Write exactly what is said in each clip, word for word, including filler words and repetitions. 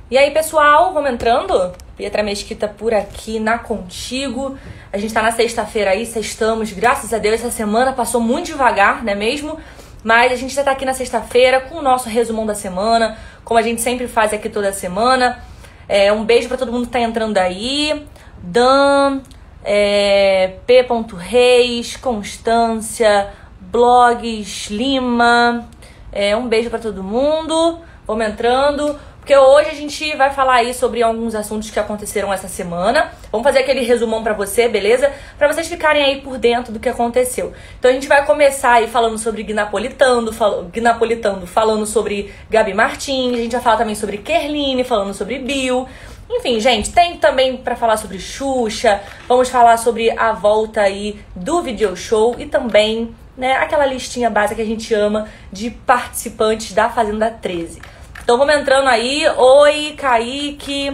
E aí, pessoal, vamos entrando? Pietra Mesquita por aqui na Contigo. A gente tá na sexta-feira aí, sextamos, graças a Deus. Essa semana passou muito devagar, não é mesmo? Mas a gente já tá aqui na sexta-feira com o nosso resumão da semana, como a gente sempre faz aqui toda semana. É, um beijo pra todo mundo que tá entrando aí. Dan, é, P. Reis, Constância, Blogs, Lima. É, um beijo pra todo mundo. Vamos entrando. Porque hoje a gente vai falar aí sobre alguns assuntos que aconteceram essa semana. Vamos fazer aquele resumão pra você, beleza? Pra vocês ficarem aí por dentro do que aconteceu. Então a gente vai começar aí falando sobre Gui Napolitano, fal Gui Napolitano falando sobre Gabi Martins. A gente vai falar também sobre Kerline, falando sobre Bill. Enfim, gente, tem também pra falar sobre Xuxa. Vamos falar sobre a volta aí do video show e também, né, aquela listinha básica que a gente ama de participantes da Fazenda treze. Então vamos entrando aí. Oi, Kaique.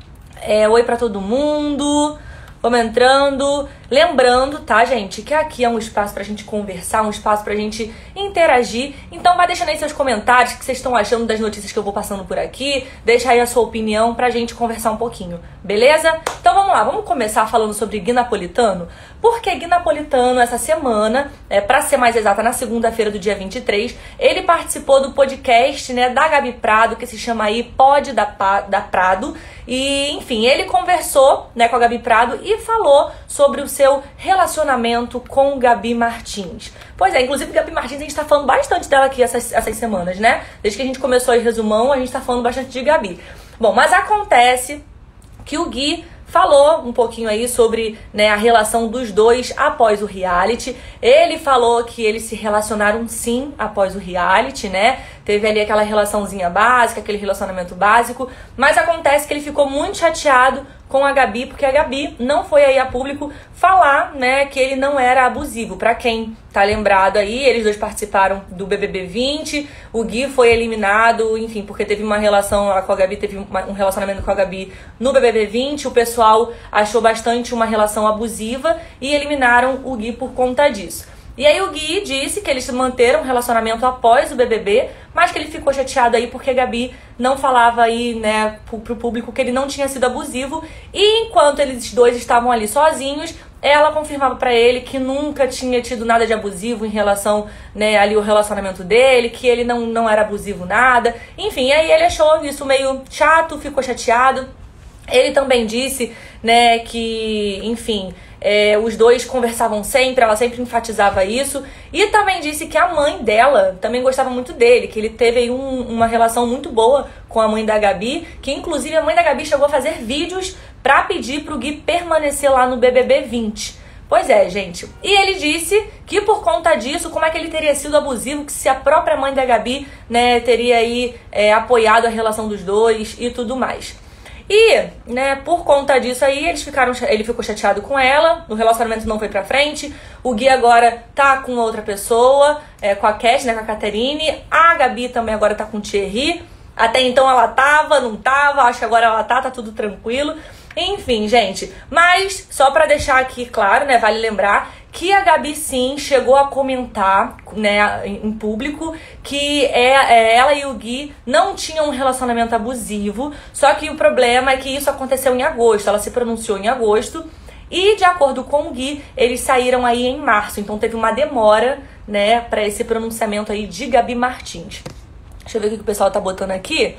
É, oi pra todo mundo. Vamos entrando. Lembrando, tá, gente, que aqui é um espaço pra gente conversar, um espaço pra gente interagir. Então vai deixando aí seus comentários, o que vocês estão achando das notícias que eu vou passando por aqui. Deixa aí a sua opinião pra gente conversar um pouquinho, beleza? Então vamos lá, vamos começar falando sobre Gui Napolitano. Porque Gui Napolitano, essa semana, é, pra ser mais exata, na segunda-feira do dia vinte e três, ele participou do podcast, né, da Gabi Prado, que se chama aí Pod da, da Prado. E, enfim, ele conversou, né, com a Gabi Prado e falou sobre o seu relacionamento com Gabi Martins. Pois é, inclusive Gabi Martins, a gente tá falando bastante dela aqui essas, essas semanas, né? Desde que a gente começou aí o resumão, a gente tá falando bastante de Gabi. Bom, mas acontece que o Gui falou um pouquinho aí sobre, né, a relação dos dois após o reality. Ele falou que eles se relacionaram sim após o reality, né? Teve ali aquela relaçãozinha básica, aquele relacionamento básico. Mas acontece que ele ficou muito chateado com a Gabi, porque a Gabi não foi aí a público falar, né, que ele não era abusivo. Pra quem tá lembrado aí, eles dois participaram do B B B vinte, o Gui foi eliminado, enfim, porque teve uma relação com a Gabi, teve uma, um relacionamento com a Gabi no B B B vinte, o pessoal achou bastante uma relação abusiva e eliminaram o Gui por conta disso. E aí o Gui disse que eles manteram um relacionamento após o B B B, mas que ele ficou chateado aí porque a Gabi não falava aí, né, pro, pro público que ele não tinha sido abusivo. E enquanto eles dois estavam ali sozinhos, ela confirmava pra ele que nunca tinha tido nada de abusivo em relação, né, ali o relacionamento dele, que ele não, não era abusivo nada. Enfim, aí ele achou isso meio chato, ficou chateado. Ele também disse, né, que, enfim, é, os dois conversavam sempre, ela sempre enfatizava isso. E também disse que a mãe dela também gostava muito dele, que ele teve aí um, uma relação muito boa com a mãe da Gabi, que inclusive a mãe da Gabi chegou a fazer vídeos pra pedir pro Gui permanecer lá no B B B vinte. Pois é, gente. E ele disse que por conta disso, como é que ele teria sido abusivo, que se a própria mãe da Gabi, né, teria aí é, apoiado a relação dos dois e tudo mais. E, né, por conta disso aí, eles ficaram, ele ficou chateado com ela, o relacionamento não foi pra frente, o Gui agora tá com outra pessoa, é, com a Cash, né, com a Caterine, a Gabi também agora tá com o Thierry, até então ela tava, não tava, acho que agora ela tá, tá tudo tranquilo. Enfim, gente, mas só pra deixar aqui claro, né, vale lembrar que a Gabi sim chegou a comentar, né, em público que é, é, ela e o Gui não tinham um relacionamento abusivo, só que o problema é que isso aconteceu em agosto, ela se pronunciou em agosto e de acordo com o Gui, eles saíram aí em março, então teve uma demora, né, pra esse pronunciamento aí de Gabi Martins. Deixa eu ver o que o pessoal tá botando aqui.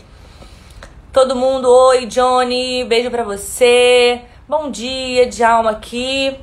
Todo mundo, oi Johnny, beijo pra você. Bom dia, Djalma aqui.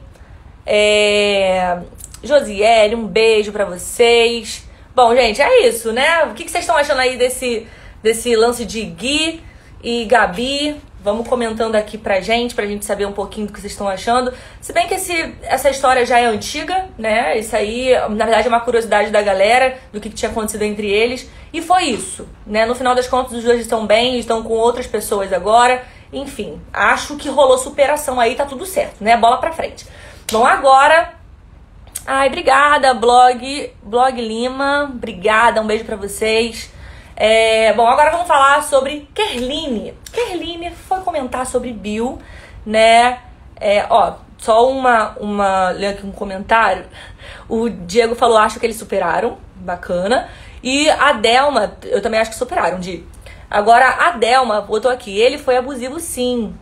É... Josiele, um beijo pra vocês. Bom, gente, é isso, né? O que vocês estão achando aí desse, desse lance de Gui e Gabi? Vamos comentando aqui pra gente, pra gente saber um pouquinho do que vocês estão achando. Se bem que esse, essa história já é antiga, né? Isso aí, na verdade, é uma curiosidade da galera, do que tinha acontecido entre eles. E foi isso, né? No final das contas, os dois estão bem, estão com outras pessoas agora. Enfim, acho que rolou superação aí, tá tudo certo, né? Bola pra frente. Bom, agora... Ai, obrigada, blog, blog Lima. Obrigada, um beijo pra vocês. É, bom, agora vamos falar sobre Kerline. Kerline foi comentar sobre Bill, né? É, ó, só uma, uma... Lê aqui um comentário. O Diego falou, acho que eles superaram. Bacana. E a Delma, eu também acho que superaram, Di. Agora, a Delma botou aqui, ele foi abusivo sim.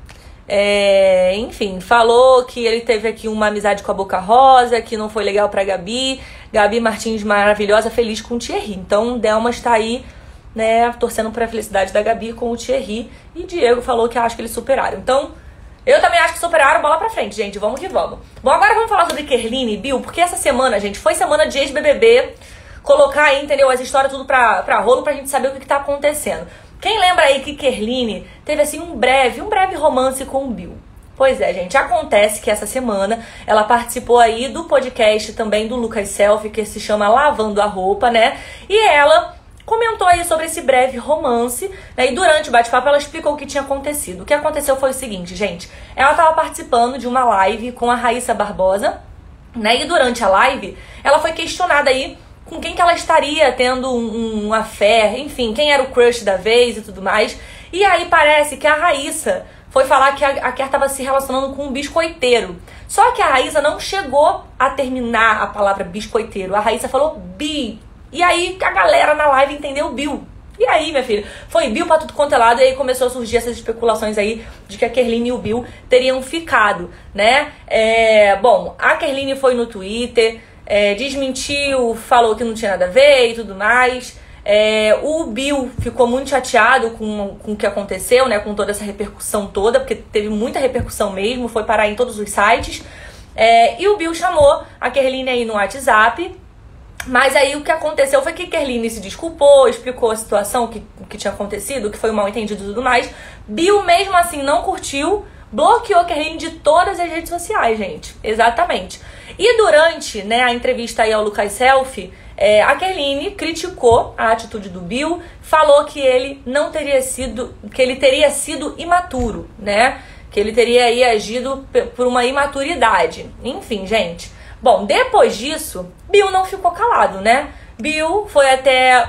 É, enfim, falou que ele teve aqui uma amizade com a Boca Rosa, que não foi legal pra Gabi. Gabi Martins maravilhosa, feliz com o Thierry. Então, Delma está aí, né, torcendo pra felicidade da Gabi com o Thierry. E Diego falou que acha que eles superaram. Então, eu também acho que superaram, bola pra frente, gente. Vamos que vamos. Bom, agora vamos falar sobre Kerline e Bill, porque essa semana, gente, foi semana de ex-B B B. Colocar aí, entendeu, as histórias tudo pra, pra rolo pra gente saber o que, que tá acontecendo. Quem lembra aí que Kerline teve, assim, um breve, um breve romance com o Bill? Pois é, gente, acontece que essa semana ela participou aí do podcast também do Lucas Selfie, que se chama Lavando a Roupa, né? E ela comentou aí sobre esse breve romance, né? E durante o bate-papo ela explicou o que tinha acontecido. O que aconteceu foi o seguinte, gente, ela estava participando de uma live com a Raíssa Barbosa, né? E durante a live ela foi questionada aí com quem que ela estaria tendo um, um affair, enfim, quem era o crush da vez e tudo mais. E aí parece que a Raíssa foi falar que a, a Ker estava se relacionando com um biscoiteiro. Só que a Raíssa não chegou a terminar a palavra biscoiteiro. A Raíssa falou bi. E aí a galera na live entendeu Bill. E aí, minha filha, foi Bill pra tudo quanto é lado. E aí começou a surgir essas especulações aí de que a Kerline e o Bill teriam ficado, né? É, bom, a Kerline foi no Twitter... É, desmentiu, falou que não tinha nada a ver e tudo mais. É, o Bill ficou muito chateado com, com o que aconteceu, né? Com toda essa repercussão toda, porque teve muita repercussão mesmo, foi parar em todos os sites. É, e o Bill chamou a Kerline aí no WhatsApp. Mas aí o que aconteceu foi que Kerline se desculpou, explicou a situação, o que, que tinha acontecido, que foi um mal entendido e tudo mais. Bill mesmo assim não curtiu, bloqueou a Kerline de todas as redes sociais, gente. Exatamente. E durante, né, a entrevista aí ao Lucas Selfie, é, a Kerline criticou a atitude do Bill, falou que ele não teria sido, que ele teria sido imaturo, né? Que ele teria aí agido por uma imaturidade. Enfim, gente. Bom, depois disso, Bill não ficou calado, né? Bill foi até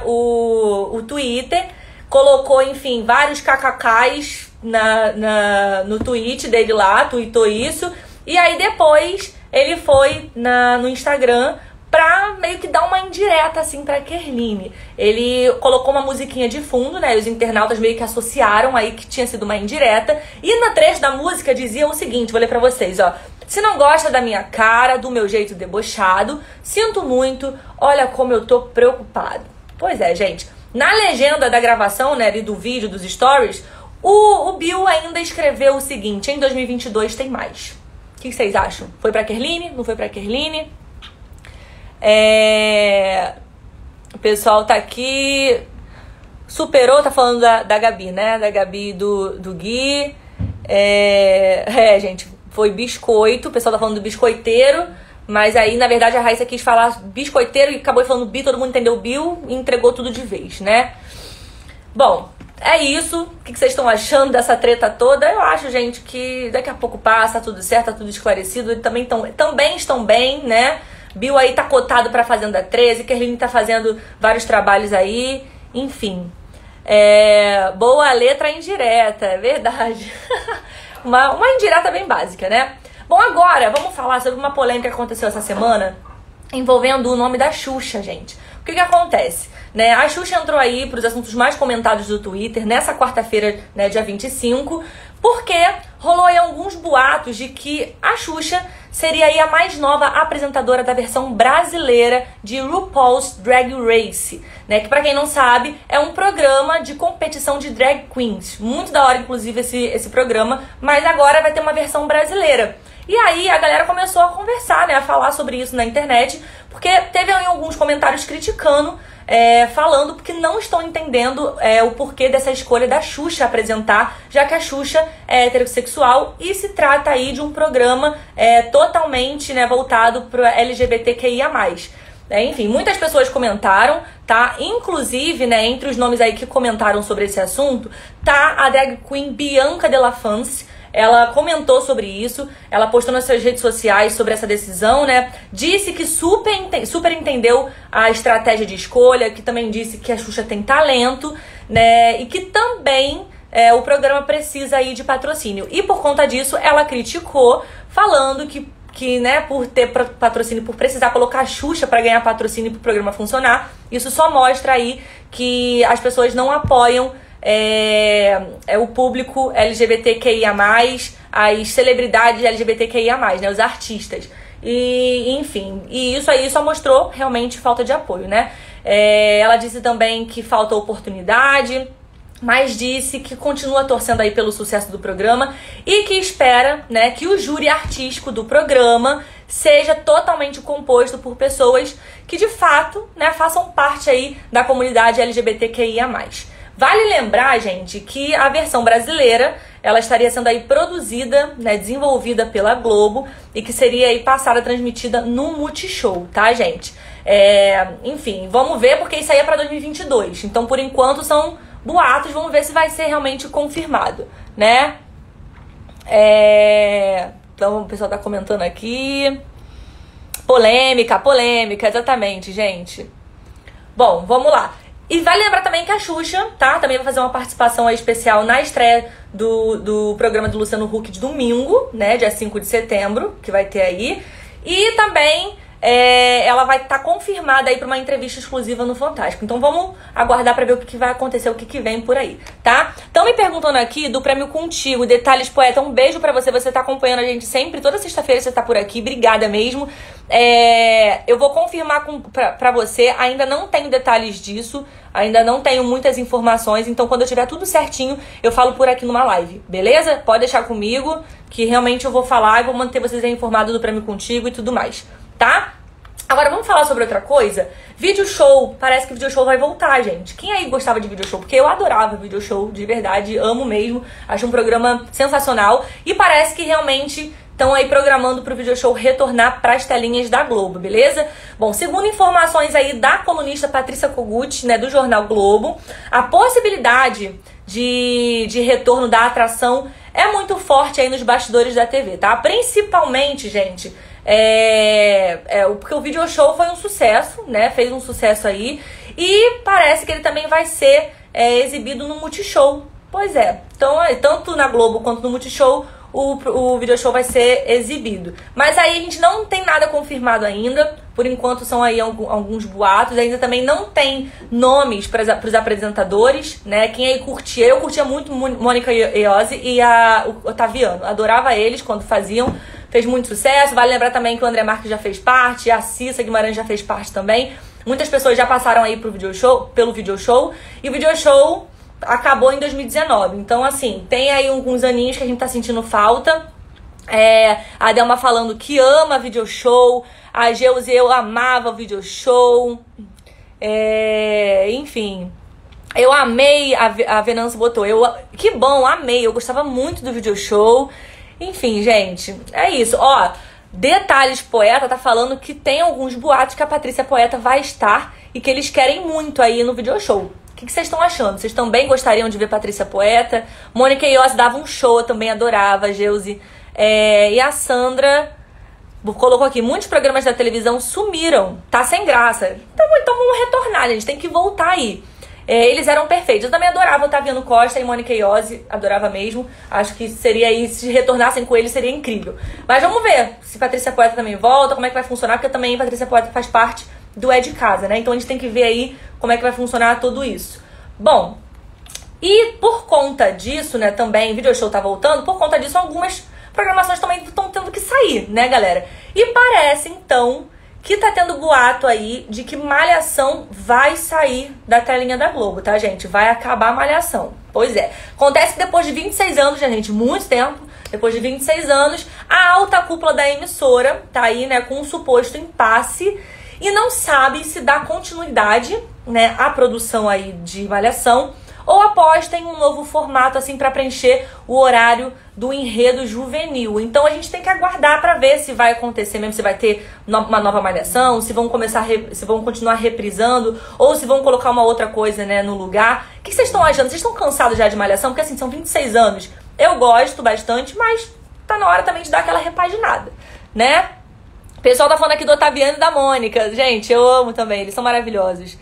o, o Twitter, colocou, enfim, vários kkks na, na, no tweet dele lá, tweetou isso, e aí depois ele foi na, no Instagram pra meio que dar uma indireta, assim, pra Kerline. Ele colocou uma musiquinha de fundo, né, e os internautas meio que associaram aí que tinha sido uma indireta, e na trecho da música dizia o seguinte, vou ler pra vocês, ó: se não gosta da minha cara, do meu jeito debochado, sinto muito, olha como eu tô preocupado. Pois é, gente, na legenda da gravação, né, e do vídeo, dos stories, o, o Bill ainda escreveu o seguinte: em dois mil e vinte e dois tem mais. O que, que vocês acham? Foi pra Kerline? Não foi pra Kerline? É... O pessoal tá aqui. Superou, tá falando da, da Gabi, né? Da Gabi e do, do Gui. É... é, gente, foi biscoito. O pessoal tá falando do biscoiteiro. Mas aí, na verdade, a Raíssa quis falar biscoiteiro e acabou falando bi, todo mundo entendeu Bill e entregou tudo de vez, né? Bom, é isso. O que vocês estão achando dessa treta toda? Eu acho, gente, que daqui a pouco passa, tá tudo certo, tá tudo esclarecido. Eles também, tão, também estão bem, né? Bill aí tá cotado pra Fazenda treze, Kerline tá fazendo vários trabalhos aí, enfim. É, boa letra indireta, é verdade. uma, uma indireta bem básica, né? Bom, agora vamos falar sobre uma polêmica que aconteceu essa semana envolvendo o nome da Xuxa, gente. O que que acontece? Né, a Xuxa entrou aí para os assuntos mais comentados do Twitter nessa quarta-feira, né, dia vinte e cinco, porque rolou aí alguns boatos de que a Xuxa seria aí a mais nova apresentadora da versão brasileira de RuPaul's Drag Race, né, que, para quem não sabe, é um programa de competição de drag queens. Muito da hora, inclusive, esse, esse programa, mas agora vai ter uma versão brasileira. E aí a galera começou a conversar, né, a falar sobre isso na internet, porque teve aí alguns comentários criticando, é, falando que não estão entendendo é, o porquê dessa escolha da Xuxa apresentar, já que a Xuxa é heterossexual e se trata aí de um programa é, totalmente, né, voltado para L G B T Q I A mais. É, enfim, muitas pessoas comentaram, tá? Inclusive, né, entre os nomes aí que comentaram sobre esse assunto, tá a drag queen Bianca Della Fancy. Ela comentou sobre isso, ela postou nas suas redes sociais sobre essa decisão, né? Disse que super, ente- super entendeu a estratégia de escolha, que também disse que a Xuxa tem talento, né? E que também é, o programa precisa aí de patrocínio. E por conta disso, ela criticou, falando que, que né, por ter patrocínio, por precisar colocar a Xuxa para ganhar patrocínio para o programa funcionar, isso só mostra aí que as pessoas não apoiam é, é o público L G B T Q I A mais, as celebridades L G B T Q I A mais, né? Os artistas. E, enfim, e isso aí só mostrou realmente falta de apoio, né? É, ela disse também que falta oportunidade, mas disse que continua torcendo aí pelo sucesso do programa e que espera, né, que o júri artístico do programa seja totalmente composto por pessoas que de fato, né, façam parte aí da comunidade L G B T Q I A mais. Vale lembrar, gente, que a versão brasileira, ela estaria sendo aí produzida, né, desenvolvida pela Globo e que seria aí passada, transmitida no Multishow, tá, gente? É, enfim, vamos ver, porque isso aí é pra dois mil e vinte e dois. Então, por enquanto, são boatos, vamos ver se vai ser realmente confirmado, né? É, então, o pessoal tá comentando aqui. Polêmica, polêmica, exatamente, gente. Bom, vamos lá. E vale lembrar também que a Xuxa, tá? Também vai fazer uma participação aí especial na estreia do, do programa do Luciano Huck de domingo, né? Dia cinco de setembro, que vai ter aí. E também é, ela vai estar tá confirmada aí para uma entrevista exclusiva no Fantástico. Então vamos aguardar para ver o que, que vai acontecer, o que, que vem por aí, tá? Estão me perguntando aqui do Prêmio Contigo, Detalhes Poeta. Um beijo pra você, você tá acompanhando a gente sempre. Toda sexta-feira você tá por aqui, obrigada mesmo. É, eu vou confirmar com, pra, pra você, ainda não tenho detalhes disso, ainda não tenho muitas informações, então quando eu tiver tudo certinho, eu falo por aqui numa live, beleza? Pode deixar comigo, que realmente eu vou falar e vou manter vocês informados do Prêmio Contigo e tudo mais, tá? Agora vamos falar sobre outra coisa. Vídeo show, parece que o vídeo show vai voltar, gente. Quem aí gostava de vídeo show? Porque eu adorava vídeo show, de verdade, amo mesmo. Acho um programa sensacional e parece que realmente estão aí programando pro vídeo show retornar pras telinhas da Globo, beleza? Bom, segundo informações aí da colunista Patrícia Kogut, né, do Jornal Globo, a possibilidade de, de retorno da atração é muito forte aí nos bastidores da T V, tá? Principalmente, gente, é, é, porque o video show foi um sucesso, né? Fez um sucesso aí. E parece que ele também vai ser é, exibido no Multishow. Pois é, então tanto na Globo quanto no Multishow o, o video show vai ser exibido. Mas aí a gente não tem nada confirmado ainda. Por enquanto são aí alguns boatos. Ainda também não tem nomes para os apresentadores, né? Quem aí curtia, eu curtia muito Mônica Iose e a, o Otaviano. Adorava eles quando faziam. Fez muito sucesso. Vale lembrar também que o André Marques já fez parte, a Cissa Guimarães já fez parte também. Muitas pessoas já passaram aí pro video show, pelo video show. E o video show acabou em dois mil e dezenove. Então, assim, tem aí alguns aninhos que a gente tá sentindo falta. É, a Delma falando que ama video show. A Geuse, eu amava o video show. É, enfim, eu amei, a, a Venâncio botou. Eu, que bom, amei. Eu gostava muito do video show. Enfim, gente, é isso. Ó, Detalhes Poeta tá falando que tem alguns boatos que a Patrícia Poeta vai estar e que eles querem muito aí no video show. O que vocês estão achando? Vocês também gostariam de ver Patrícia Poeta? Mônica Iose dava um show, eu também adorava, Geuse. É, e a Sandra colocou aqui, muitos programas da televisão sumiram, tá sem graça. Então, então vamos retornar, gente, tem que voltar aí. É, eles eram perfeitos. Eu também adorava Otaviano Costa e Mônica Iose, adorava mesmo. Acho que seria aí, se retornassem com eles, seria incrível. Mas vamos ver se Patrícia Poeta também volta, como é que vai funcionar, porque também Patrícia Poeta faz parte do É de Casa, né? Então a gente tem que ver aí como é que vai funcionar tudo isso. Bom, e por conta disso, né, também, o video show tá voltando, por conta disso algumas programações também estão tendo que sair, né, galera? E parece, então, que tá tendo boato aí de que Malhação vai sair da telinha da Globo, tá, gente? Vai acabar a Malhação. Pois é. Acontece que depois de vinte e seis anos, né, gente? Muito tempo. Depois de vinte e seis anos, a alta cúpula da emissora tá aí, né, com um suposto impasse e não sabe se dá continuidade, né, à produção aí de Malhação ou aposta em um novo formato, assim, para preencher o horário do enredo juvenil. Então a gente tem que aguardar para ver se vai acontecer mesmo, se vai ter uma nova Malhação, se vão começar, a re... se vão continuar reprisando, ou se vão colocar uma outra coisa, né, no lugar. O que vocês estão achando? Vocês estão cansados já de Malhação? Porque assim, são vinte e seis anos. Eu gosto bastante, mas tá na hora também de dar aquela repaginada, né? O pessoal tá falando aqui do Otaviano e da Mônica. Gente, eu amo também, eles são maravilhosos.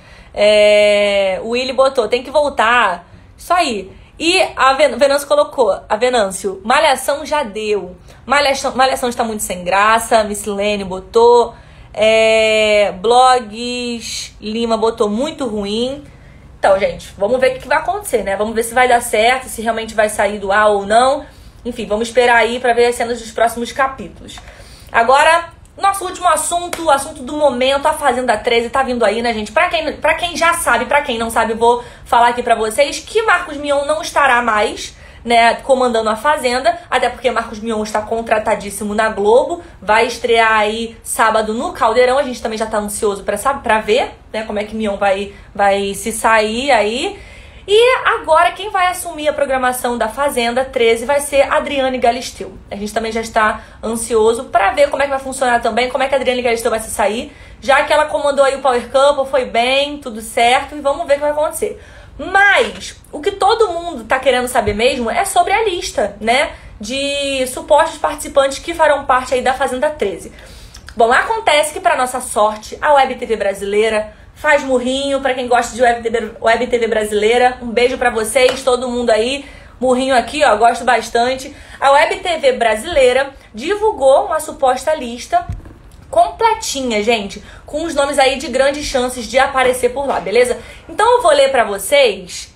É... O Willy botou, tem que voltar. Isso aí. E a Ven Venâncio colocou, a Venâncio, Malhação já deu. Malhação, Malhação está muito sem graça. Missilene botou. É... Blogs Lima botou muito ruim. Então, gente, vamos ver o que vai acontecer, né? Vamos ver se vai dar certo, se realmente vai sair do ar ou não. Enfim, vamos esperar aí pra ver as cenas dos próximos capítulos. Agora, nosso último assunto, o assunto do momento, a Fazenda treze tá vindo aí, né, gente? Pra quem, pra quem já sabe, pra quem não sabe, vou falar aqui pra vocês que Marcos Mion não estará mais, né, comandando a Fazenda, até porque Marcos Mion está contratadíssimo na Globo, vai estrear aí sábado no Caldeirão, a gente também já tá ansioso pra, sabe, pra ver, né, como é que Mion vai, vai se sair aí. E agora quem vai assumir a programação da Fazenda treze vai ser Adriane Galisteu. A gente também já está ansioso pra ver como é que vai funcionar também, como é que a Adriane Galisteu vai se sair, já que ela comandou aí o Power Couple, foi bem, tudo certo, e vamos ver o que vai acontecer. Mas o que todo mundo tá querendo saber mesmo é sobre a lista, né, de supostos participantes que farão parte aí da Fazenda treze. Bom, acontece que, para nossa sorte, a Web T V brasileira faz murrinho. Para quem gosta de Web T V, Web T V brasileira, um beijo para vocês, todo mundo aí. Murrinho aqui, ó, gosto bastante. A Web T V brasileira divulgou uma suposta lista completinha, gente, com os nomes aí de grandes chances de aparecer por lá, beleza? Então eu vou ler pra vocês.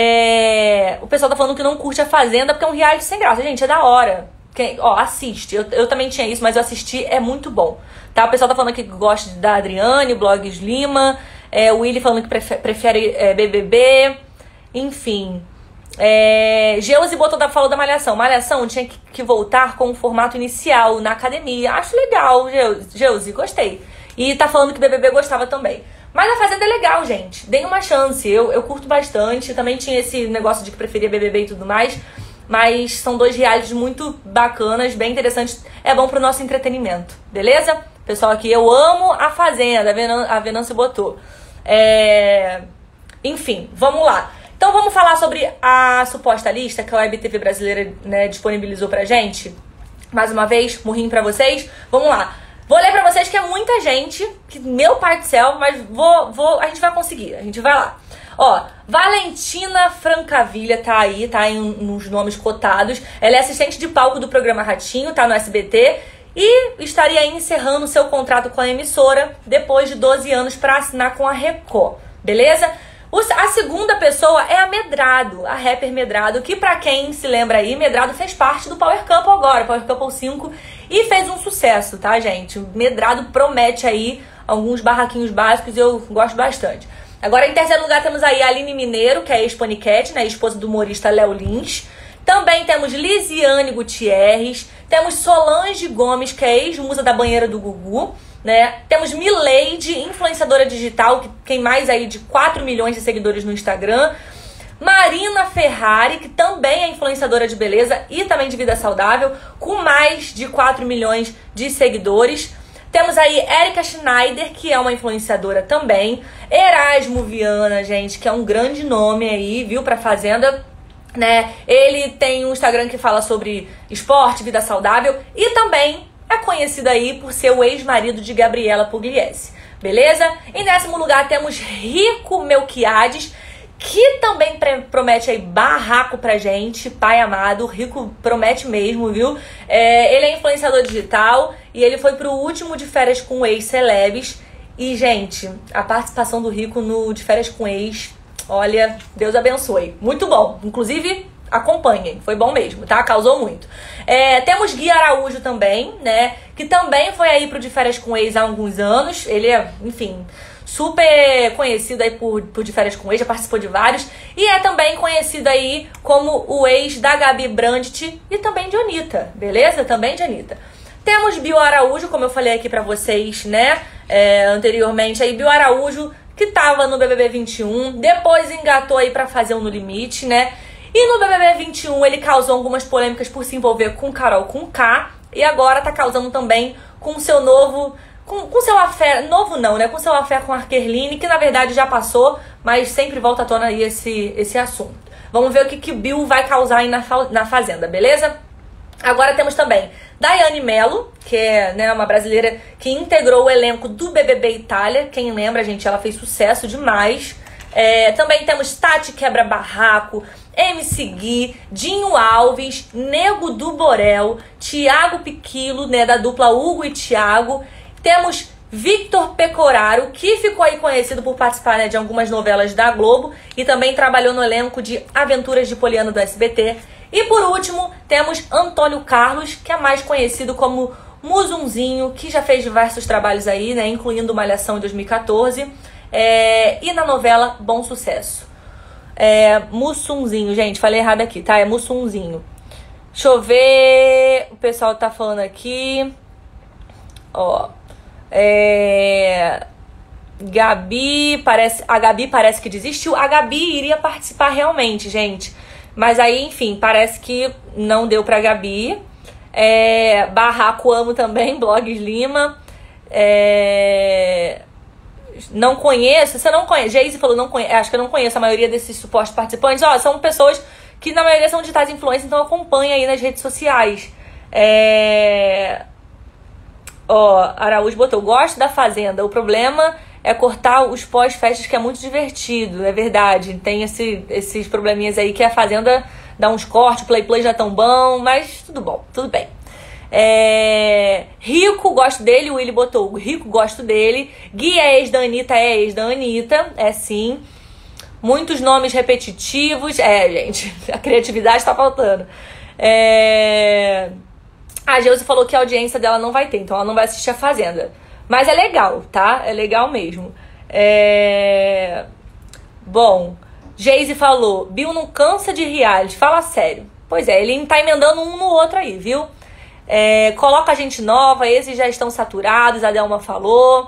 É... O pessoal tá falando que não curte a Fazenda porque é um reality sem graça. Gente, é da hora. Quem... Ó, assiste. Eu, eu também tinha isso, mas eu assisti, é muito bom. Tá? O pessoal tá falando que gosta da Adriane, Blogs Lima. É, o Willy falando que prefere, prefere é, B B B. Enfim. É, Geuze botou da, falou da Malhação. Malhação tinha que, que voltar com o formato inicial na academia. Acho legal, Geuze, Geuze, gostei. E tá falando que B B B gostava também. Mas a Fazenda é legal, gente. Deem uma chance. Eu, eu curto bastante. Também tinha esse negócio de que preferia B B B e tudo mais. Mas são dois realities muito bacanas, bem interessantes. É bom pro nosso entretenimento, beleza? Pessoal aqui, eu amo a Fazenda. A, Venan, a Venâncio botou. É... Enfim, vamos lá. Então vamos falar sobre a suposta lista que a Web T V brasileira, né, disponibilizou pra gente. Mais uma vez, murrinho pra vocês. Vamos lá. Vou ler pra vocês que é muita gente, que meu pai do céu, mas vou, vou, a gente vai conseguir, a gente vai lá. Ó, Valentina Francavilla tá aí, tá em uns nomes cotados. Ela é assistente de palco do programa Ratinho, tá no S B T. E estaria aí encerrando seu contrato com a emissora depois de doze anos pra assinar com a Record, beleza? A segunda pessoa é a Medrado, a rapper Medrado, que pra quem se lembra aí, Medrado fez parte do Power Couple agora, Power Couple cinco, e fez um sucesso, tá, gente? Medrado promete aí alguns barraquinhos básicos e eu gosto bastante. Agora, em terceiro lugar, temos aí a Aline Mineiro, que é a ex-Paniquete, né, esposa do humorista Léo Lins. Também temos Lisiane Gutierrez, temos Solange Gomes, que é ex-musa da banheira do Gugu, né? Temos Mileide, influenciadora digital, que tem mais aí de quatro milhões de seguidores no Instagram. Marina Ferrari, que também é influenciadora de beleza e também de vida saudável, com mais de quatro milhões de seguidores. Temos aí Erika Schneider, que é uma influenciadora também. Erasmo Viana, gente, que é um grande nome aí, viu, pra Fazenda, né? Ele tem um Instagram que fala sobre esporte, vida saudável e também é conhecido aí por ser o ex-marido de Gabriela Pugliese, beleza? Em décimo lugar temos Rico Melquiades, que também promete aí barraco pra gente, pai amado. O Rico promete mesmo, viu? É, ele é influenciador digital e ele foi pro último De Férias com Ex-Celebs. E, gente, a participação do Rico no De Férias com Ex, olha, Deus abençoe. Muito bom. Inclusive, acompanhem. Foi bom mesmo, tá? Causou muito. É, temos Gui Araújo também, né? Que também foi aí pro De Férias com Ex há alguns anos. Ele é, enfim, super conhecido aí por, por De Férias com Ex, já participou de vários. E é também conhecido aí como o ex da Gabi Brandt e também de Anitta, beleza? Também de Anitta. Temos Bio Araújo, como eu falei aqui pra vocês, né? É, anteriormente aí, Bio Araújo, que tava no B B B vinte e um, depois engatou aí pra fazer um No Limite, né? E no B B B vinte e um ele causou algumas polêmicas por se envolver com Carol com K. E agora tá causando também com seu novo... Com, com seu affair... Novo não, né? Com seu affair com a Arkerline, que na verdade já passou, mas sempre volta à tona aí esse, esse assunto. Vamos ver o que que Bill vai causar aí na, na Fazenda, beleza? Agora temos também Daiane Mello, que é, né, uma brasileira que integrou o elenco do B B B Itália. Quem lembra, gente, ela fez sucesso demais. É, também temos Tati Quebra Barraco, M C Gui, Dinho Alves, Nego do Borel, Thiago Piquilo, né, da dupla Hugo e Thiago. Temos Victor Pecoraro, que ficou aí conhecido por participar, né, de algumas novelas da Globo e também trabalhou no elenco de Aventuras de Poliana do S B T. E por último, temos Antônio Carlos, que é mais conhecido como Muzunzinho, que já fez diversos trabalhos aí, né, incluindo Malhação em dois mil e quatorze, é, e na novela Bom Sucesso. É, Mussunzinho, gente, falei errado aqui, tá? É Mussunzinho. Deixa eu ver, o pessoal tá falando aqui, ó, é... Gabi, parece, a Gabi parece que desistiu. A Gabi iria participar realmente, gente, mas aí, enfim, parece que não deu pra Gabi. É, Barraco Amo também, Blogs Lima. É, não conheço, você não conhece, Geise falou, não conheço, acho que eu não conheço a maioria desses supostos participantes. Ó, são pessoas que na maioria são digitais influencers, então acompanha aí nas redes sociais. É... Ó, Araújo botou, gosto da Fazenda, o problema é cortar os pós-festas, que é muito divertido, é verdade, tem esse, esses probleminhas aí que a Fazenda dá uns cortes, o play play já tão bom, mas tudo bom, tudo bem. É... Rico, gosto dele, o Willy botou, Rico, gosto dele. Gui é ex da Anitta, é ex da Anitta, é sim. Muitos nomes repetitivos, é, gente, a criatividade tá faltando. É... A Geuze falou que a audiência dela não vai ter, então ela não vai assistir a Fazenda. Mas é legal, tá? É legal mesmo. É... Bom, Geise falou, Bill não cansa de reality, fala sério. Pois é, ele tá emendando um no outro aí, viu? É... Coloca gente nova, esses já estão saturados, a Delma falou.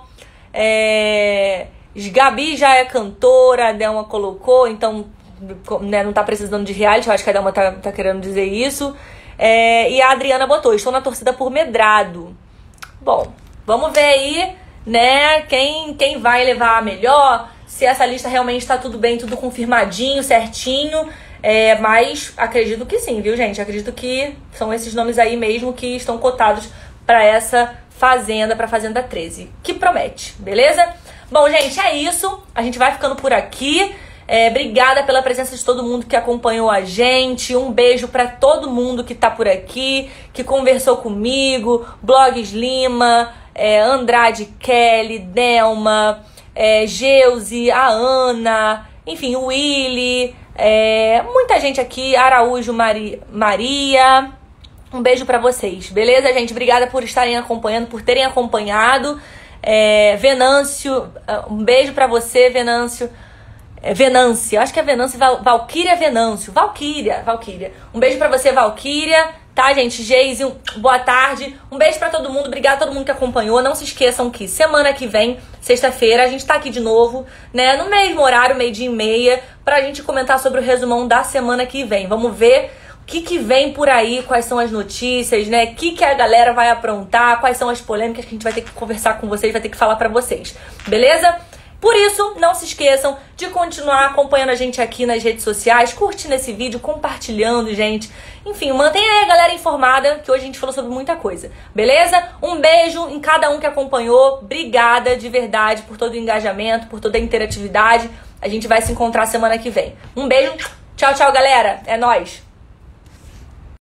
É... Gabi já é cantora, a Delma colocou, então, né, não tá precisando de reality, eu acho que a Delma tá, tá querendo dizer isso. É, e a Adriana botou, estou na torcida por Medrado. Bom, vamos ver aí, né, quem, quem vai levar a melhor, se essa lista realmente tá tudo bem, tudo confirmadinho, certinho. É, mas acredito que sim, viu, gente? Acredito que são esses nomes aí mesmo que estão cotados para essa Fazenda, pra Fazenda treze, que promete, beleza? Bom, gente, é isso. A gente vai ficando por aqui. É, obrigada pela presença de todo mundo que acompanhou a gente. Um beijo pra todo mundo que tá por aqui, que conversou comigo. Blogs Lima, é, Andrade Kelly, Delma, é, Geuze, a Ana, enfim, o Willy, é, muita gente aqui, Araújo Mari, Maria. Um beijo pra vocês, beleza, gente? Obrigada por estarem acompanhando, por terem acompanhado. É, Venâncio, um beijo pra você, Venâncio. É, Venância, acho que é Venância, Val, Valquíria Venâncio, Valquíria, Valquíria. Um beijo pra você, Valquíria, tá, gente? Geise, um, boa tarde. Um beijo pra todo mundo, obrigada a todo mundo que acompanhou. Não se esqueçam que semana que vem, sexta-feira, a gente tá aqui de novo, né? No mesmo horário, meio-dia e meia, pra gente comentar sobre o resumão da semana que vem. Vamos ver o que que vem por aí, quais são as notícias, né? O que que a galera vai aprontar, quais são as polêmicas que a gente vai ter que conversar com vocês, vai ter que falar pra vocês, beleza? Por isso, não se esqueçam de continuar acompanhando a gente aqui nas redes sociais, curtindo esse vídeo, compartilhando, gente. Enfim, mantenha aí a galera informada, que hoje a gente falou sobre muita coisa, beleza? Um beijo em cada um que acompanhou. Obrigada de verdade por todo o engajamento, por toda a interatividade. A gente vai se encontrar semana que vem. Um beijo. Tchau, tchau, galera. É nóis.